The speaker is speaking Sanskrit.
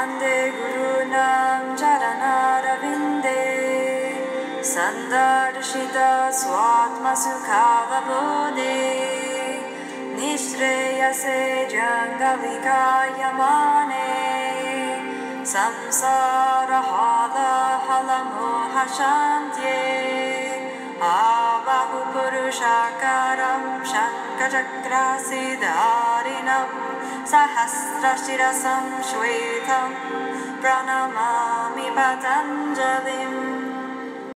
वन्दे गुरूणां चरणारविन्दे सन्दर्शिता स्वात्मसुखावबोधे निःश्रेयसे जङ्गलिकायमाने संसारहालाहलमोहशान्त्ये आबाहुपुरुषाकारं शङ्खचक्रासिधारिणं सहस्रशिरसं श्वेतं प्रणमामि पतञ्जलिम्